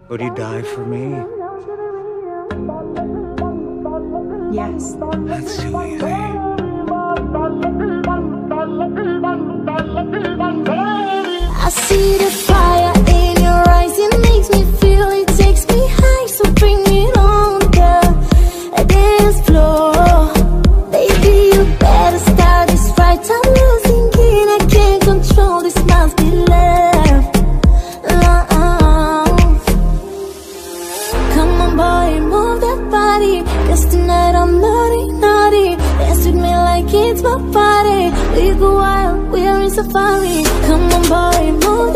Would you die for me? Yes. That's too easy. I see the fire in your eyes, it makes me feel, it takes me high, so bring it on, girl. Dance floor, baby, you better start this right. I'm losing it, I can't control, this must be love. Come on, boy, move that body, 'cause tonight I'm naughty, naughty. Dance with me like it's my party. We go wild, we're in safari. Come on, boy, move